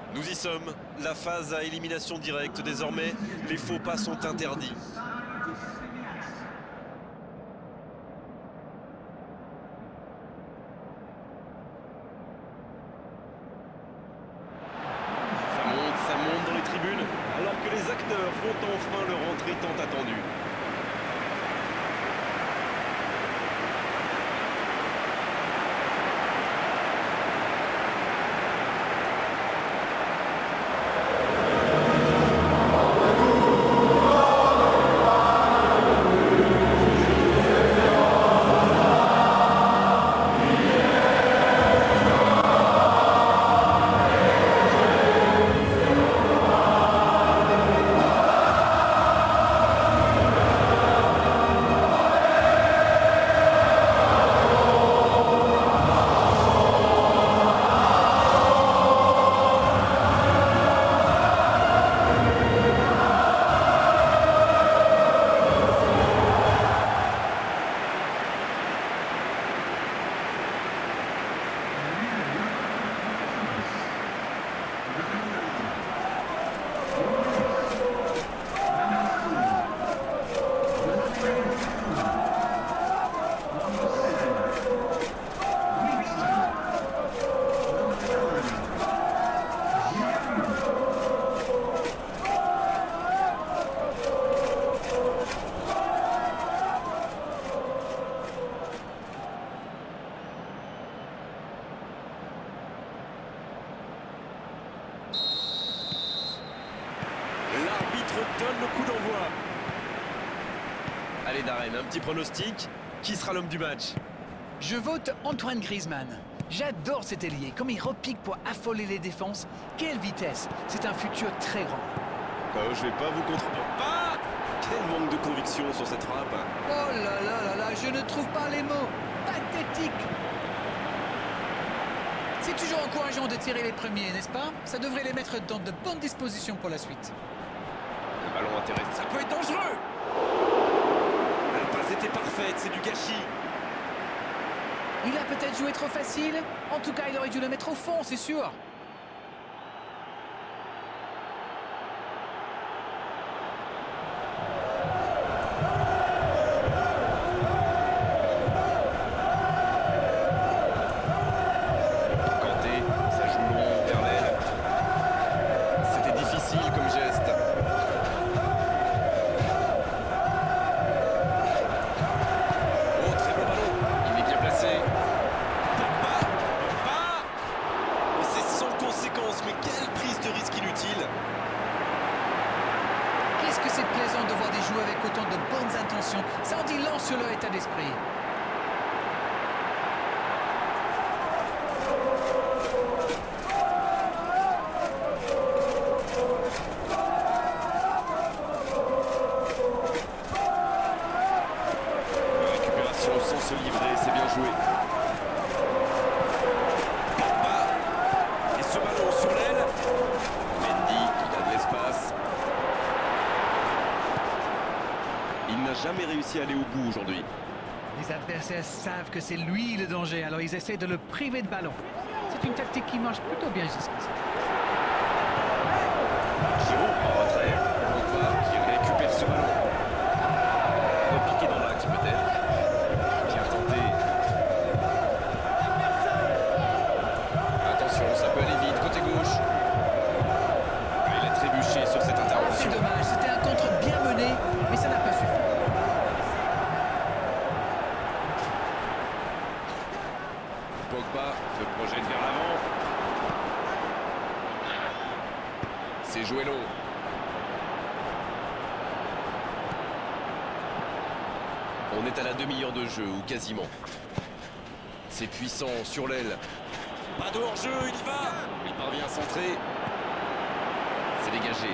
Nous y sommes, la phase à élimination directe. Désormais, les faux pas sont interdits. Ça monte dans les tribunes, alors que les acteurs font enfin leur entrée tant attendue. L'arbitre donne le coup d'envoi. Allez Darren, un petit pronostic. Qui sera l'homme du match? Je vote Antoine Griezmann. J'adore cet ailier, comme il repique pour affoler les défenses. Quelle vitesse! C'est un futur très grand. Je vais pas vous contredire. Ah! Quel manque de conviction sur cette frappe. Oh là là là là, je ne trouve pas les mots. Pathétique! C'est toujours encourageant de tirer les premiers, n'est-ce pas? Ça devrait les mettre dans de bonnes dispositions pour la suite. Le ballon intéresse. Ça peut être dangereux! La passe était parfaite, c'est du gâchis. Il a peut-être joué trop facile. En tout cas, il aurait dû le mettre au fond, c'est sûr. Kanté, ça joue long vers l'aile. C'était difficile comme geste. Oh, très bon ballon. Il est bien placé. Mais c'est sans conséquence, mais quelle prise de risque inutile. Qu'est-ce que c'est plaisant de voir des joueurs avec autant de bonnes intentions. Ça en dit long sur leur état d'esprit. Récupération sans se livrer, c'est bien joué. Et ce ballon sur l'aile. Mendy, il a de l'espace. Il n'a jamais réussi à aller au bout aujourd'hui. Les adversaires savent que c'est lui le danger, alors ils essaient de le priver de ballon. C'est une tactique qui marche plutôt bien jusqu'ici. Giroud en retrait. Pogba qui récupère ce ballon. Repiqué dans l'axe peut-être. Bien tenté. Attention, ça peut aller vite. Côté gauche. Il a trébuché sur cette C'est intervention. dommage, c'était un contre bien mené, mais ça n'a pas suffi. Pogba se projette vers l'avant. C'est joué long. On est à la demi-heure de jeu, ou quasiment. C'est puissant sur l'aile. Pas de hors-jeu, il y va. Il parvient à centrer. C'est dégagé.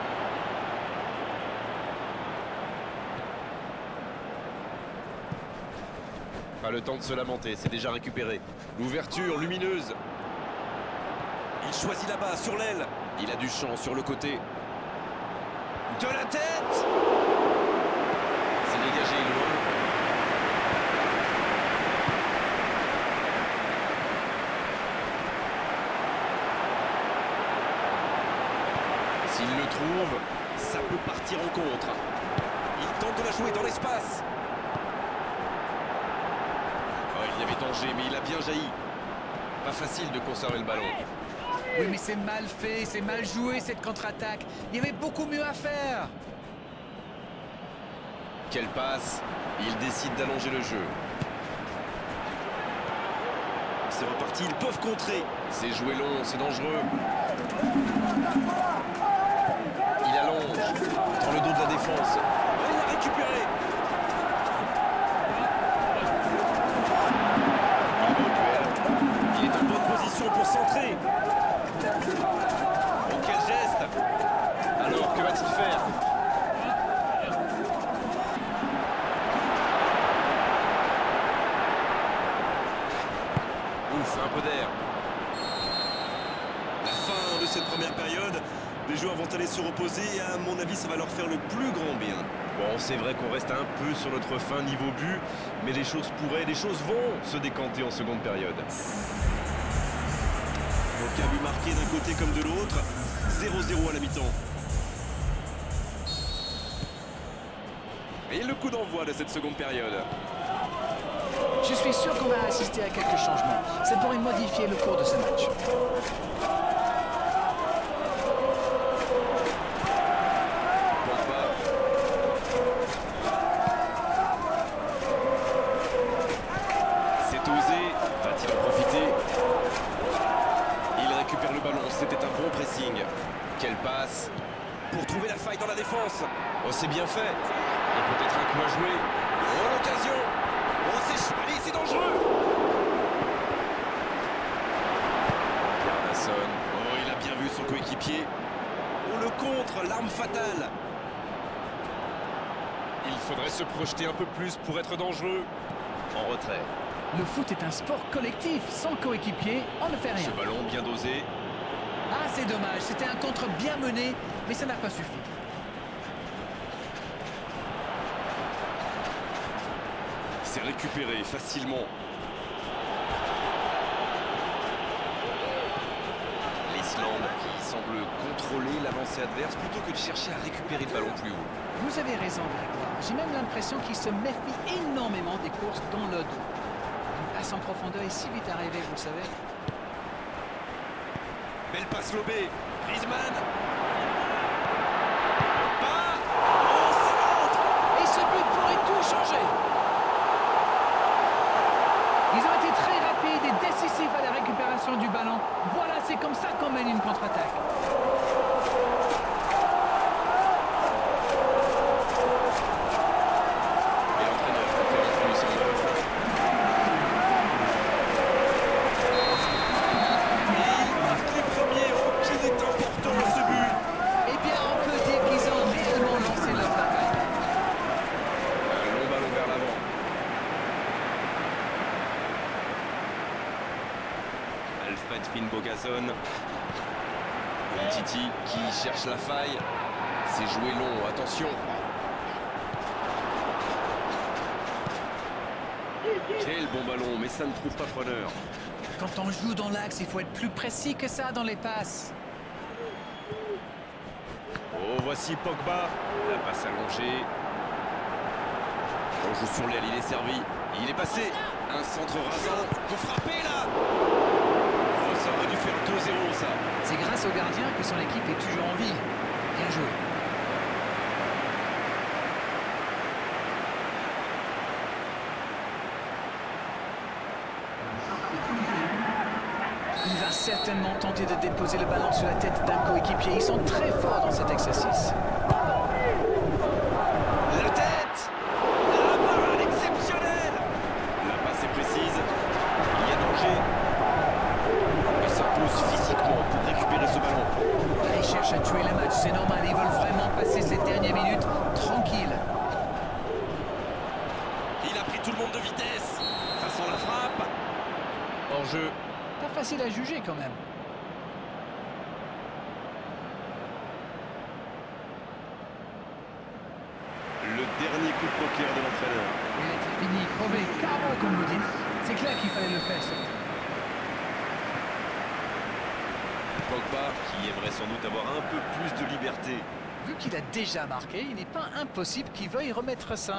Pas le temps de se lamenter, c'est déjà récupéré. L'ouverture lumineuse. Il choisit là-bas, sur l'aile. Il a du champ sur le côté. De la tête. C'est dégagé loin. S'il le trouve, ça peut partir en contre. Il tente de la jouer dans l'espace. Oh, il y avait danger, mais il a bien jailli. Pas facile de conserver le ballon. Oui, mais c'est mal fait, c'est mal joué cette contre-attaque. Il y avait beaucoup mieux à faire. Quelle passe. Il décide d'allonger le jeu. C'est reparti, ils peuvent contrer. C'est joué long, c'est dangereux. Il allonge dans le dos de la défense. Il l'a récupéré. Il est en bonne position pour centrer. Oh, quel geste! Alors, que va-t-il faire? Ouf, un peu d'air. La fin de cette première période. Les joueurs vont aller se reposer et à mon avis, ça va leur faire le plus grand bien. Bon, c'est vrai qu'on reste un peu sur notre fin niveau but, mais les choses vont se décanter en seconde période. Donc un but marqué d'un côté comme de l'autre, 0-0 à la mi-temps. Et le coup d'envoi de cette seconde période. Je suis sûr qu'on va assister à quelques changements. Ça pourrait modifier le cours de ce match. C'était un bon pressing. Quelle passe pour trouver la faille dans la défense. Oh, c'est bien fait. Et peut-être un coup à jouer. Oh, l'occasion. Oh, c'est dangereux. Garnasson. Oh, il a bien vu son coéquipier. Oh, le contre, l'arme fatale. Il faudrait se projeter un peu plus pour être dangereux. En retrait. Le foot est un sport collectif. Sans coéquipier, on ne fait rien. Ce ballon bien dosé. Ah, c'est dommage. C'était un contre bien mené, mais ça n'a pas suffi. C'est récupéré facilement. L'Islande qui semble contrôler l'avancée adverse plutôt que de chercher à récupérer le ballon plus haut. Vous avez raison, Grégoire. J'ai même l'impression qu'il se méfie énormément des courses dans le dos. Une passe en profondeur est si vite arrivée, vous le savez. Belle passe lobée. Griezmann. Pas. Oh, c'est l'autre. Et ce but pourrait tout changer. Ils ont été très rapides et décisifs à la récupération du ballon. Voilà, c'est comme ça qu'on mène une contre-attaque. Et l'entraîneur fait rentrer son neuf. Bogason. Titi qui cherche la faille. C'est joué long, attention. Quel bon ballon, mais ça ne trouve pas preneur. Quand on joue dans l'axe, il faut être plus précis que ça dans les passes. Oh, voici Pogba. La passe allongée. On joue sur l'aile, il est servi. Il est passé. Un centre rasant. Pour frapper là. Ça aurait dû faire 2-0 ça. C'est grâce au gardien que son équipe est toujours en vie. Bien joué. Il va certainement tenter de déposer le ballon sur la tête d'un coéquipier. Ils sont très forts dans cet exercice. La tête. La parade exceptionnelle. La passe est précise. Il y a danger. S'impose physiquement pour récupérer ce ballon. Ils cherchent à tuer le match, c'est normal. Ils veulent vraiment passer ces dernières minutes tranquilles. Il a pris tout le monde de vitesse. Ça sent la frappe. Hors jeu. Pas facile à juger quand même. Le dernier coup de poker de l'entraîneur. Il était fini, crevé, carbo comme vous dites. C'est clair qu'il fallait le faire. Pogba qui aimerait sans doute avoir un peu plus de liberté. Vu qu'il a déjà marqué, il n'est pas impossible qu'il veuille remettre ça.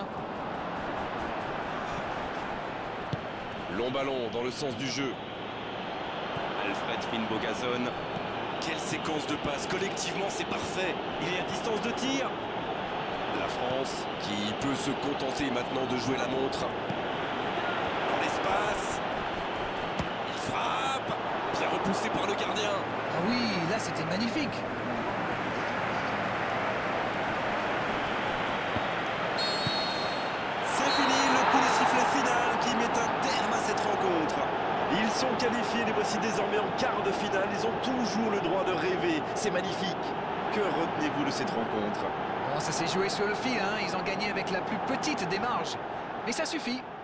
Long ballon dans le sens du jeu. Alfred Finnbogason. Quelle séquence de passes. Collectivement, c'est parfait. Il est à distance de tir. La France qui peut se contenter maintenant de jouer la montre. Dans l'espace. Il frappe. Bien repoussé par le gardien. Ah oui, là c'était magnifique. C'est fini, le coup de sifflet final qui met un terme à cette rencontre. Ils sont qualifiés, les voici désormais en quart de finale. Ils ont toujours le droit de rêver. C'est magnifique. Que retenez-vous de cette rencontre? Bon, ça s'est joué sur le fil, hein. Ils ont gagné avec la plus petite des marges. Mais ça suffit.